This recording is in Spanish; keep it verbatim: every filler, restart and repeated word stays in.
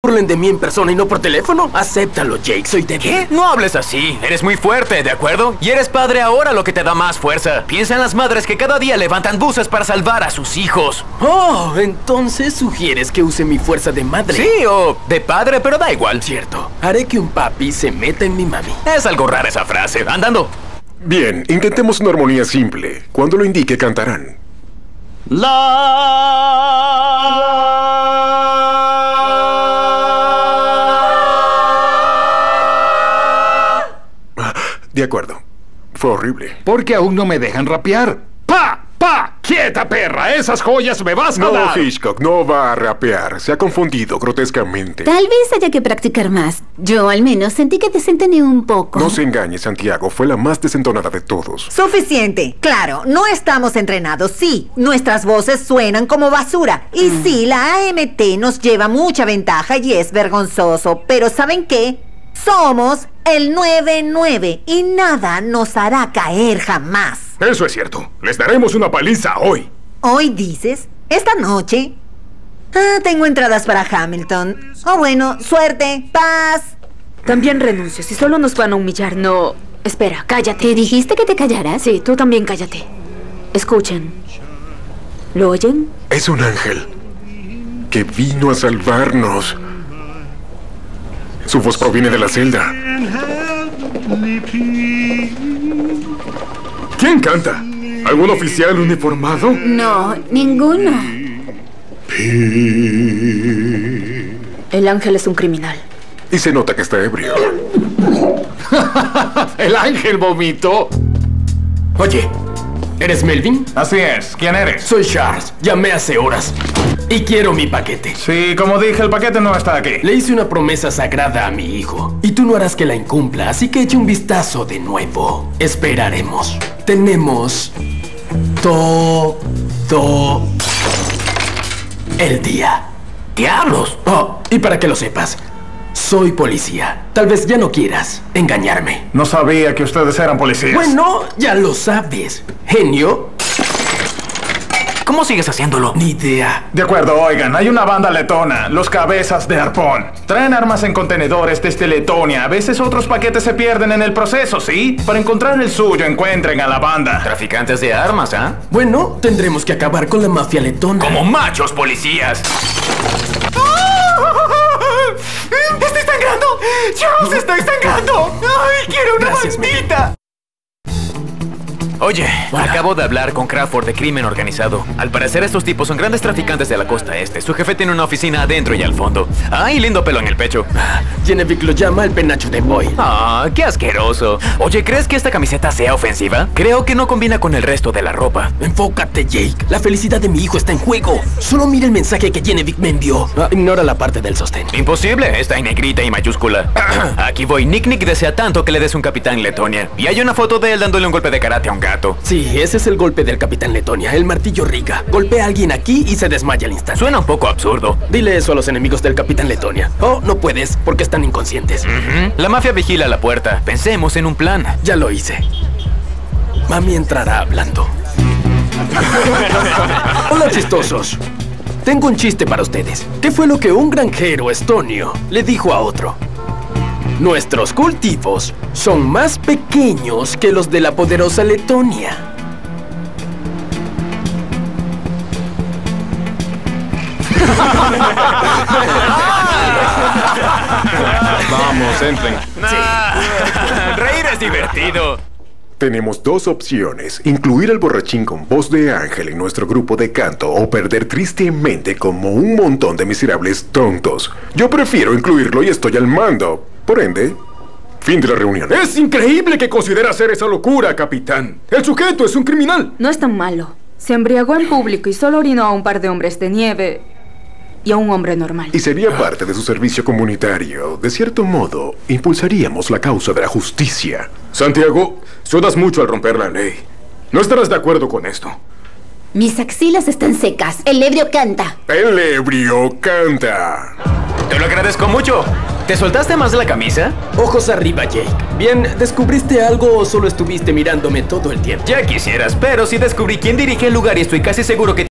burlen de mí en persona y no por teléfono. Acéptalo, Jake, soy débil. ¿Qué? No hables así. Eres muy fuerte, ¿de acuerdo? Y eres padre ahora, lo que te da más fuerza. Piensa en las madres que cada día levantan buses para salvar a sus hijos. Oh, entonces sugieres que use mi fuerza de madre. Sí, o de padre, pero da igual. Cierto. Haré que un papi se meta en mi mami. Es algo rara esa frase. Andando. Bien, intentemos una armonía simple. Cuando lo indique, cantarán. De acuerdo. Fue horrible. ¿Por qué aún no me dejan rapear? ¡Pa! ¡Pa! ¡Quieta, perra! ¡Esas joyas me vas a No, dar! Hitchcock, no va a rapear. Se ha confundido grotescamente. Tal vez haya que practicar más. Yo, al menos, sentí que desentoné un poco. No se engañe, Santiago. Fue la más desentonada de todos. Suficiente. Claro, no estamos entrenados. Sí, nuestras voces suenan como basura. Y mm. sí, la A M T nos lleva mucha ventaja y es vergonzoso. Pero ¿saben qué? Somos el nueve nueve y nada nos hará caer jamás. Eso es cierto. Les daremos una paliza hoy. ¿Hoy dices? ¿Esta noche? Ah, tengo entradas para Hamilton. Oh, bueno, suerte, paz. También renuncio. Si solo nos van a humillar, no... Espera, cállate. ¿Te dijiste que te callaras? Sí, tú también cállate. Escuchen. ¿Lo oyen? Es un ángel que vino a salvarnos. Su voz proviene de la celda. ¿Quién canta? ¿Algún oficial uniformado? No, ninguno. El ángel es un criminal. Y se nota que está ebrio. El ángel vomitó. Oye, ¿eres Melvin? Así es. ¿Quién eres? Soy Charles. Llamé hace horas. Y quiero mi paquete. Sí, como dije, el paquete no está aquí. Le hice una promesa sagrada a mi hijo. Y tú no harás que la incumpla, así que eche un vistazo de nuevo. Esperaremos. Tenemos... todo... el día. ¡Diablos! Oh, y para que lo sepas, soy policía. Tal vez ya no quieras engañarme. No sabía que ustedes eran policías. Bueno, ya lo sabes. Genio. ¿Cómo sigues haciéndolo? Ni idea. De acuerdo, oigan, hay una banda letona, los Cabezas de Arpón. Traen armas en contenedores desde Letonia. A veces otros paquetes se pierden en el proceso, ¿sí? Para encontrar el suyo, encuentren a la banda. Traficantes de armas, ¿ah? ¿eh? Bueno, tendremos que acabar con la mafia letona. Como machos policías. ¡Estoy sangrando! ¡Charles, estoy sangrando! ¡Ay, quiero una Gracias, bandita! Oye, Hola. Acabo de hablar con Crawford de crimen organizado. Al parecer estos tipos son grandes traficantes de la costa este. Su jefe tiene una oficina adentro y al fondo. ¡Ay, lindo pelo en el pecho! Genevieve lo llama el penacho de boy. ¡Ah, qué asqueroso! Oye, ¿crees que esta camiseta sea ofensiva? Creo que no combina con el resto de la ropa. Enfócate, Jake. La felicidad de mi hijo está en juego. Solo mira el mensaje que Genevieve me envió. Ah, ignora la parte del sostén. Imposible, está en negrita y mayúscula. Aquí voy. Nick Nick desea tanto que le des un capitán Letonia. Y hay una foto de él dándole un golpe de karate a un gato. Sí, ese es el golpe del capitán Letonia, el martillo Riga. Golpea a alguien aquí y se desmaya al instante. Suena un poco absurdo. Dile eso a los enemigos del capitán Letonia. Oh, no puedes, porque están inconscientes. Uh-huh. La mafia vigila la puerta. Pensemos en un plan. Ya lo hice. Mami entrará hablando. Hola, chistosos. Tengo un chiste para ustedes. ¿Qué fue lo que un granjero estonio le dijo a otro? Nuestros cultivos son más pequeños que los de la poderosa Letonia. Vamos, entren. Ah, reír es divertido. Tenemos dos opciones. Incluir al borrachín con voz de ángel en nuestro grupo de canto o perder tristemente como un montón de miserables tontos. Yo prefiero incluirlo y estoy al mando. Por ende, fin de la reunión. Es increíble que considera hacer esa locura, capitán. El sujeto es un criminal. No es tan malo. Se embriagó en público y solo orinó a un par de hombres de nieve y a un hombre normal. Y sería parte de su servicio comunitario. De cierto modo, impulsaríamos la causa de la justicia. Santiago, sudas mucho al romper la ley. No estarás de acuerdo con esto. Mis axilas están secas. El ebrio canta. El ebrio canta. Te lo agradezco mucho. ¿Te soltaste más de la camisa? Ojos arriba, Jake. Bien, ¿descubriste algo o solo estuviste mirándome todo el tiempo? Ya quisieras, pero sí descubrí quién dirige el lugar y estoy casi seguro que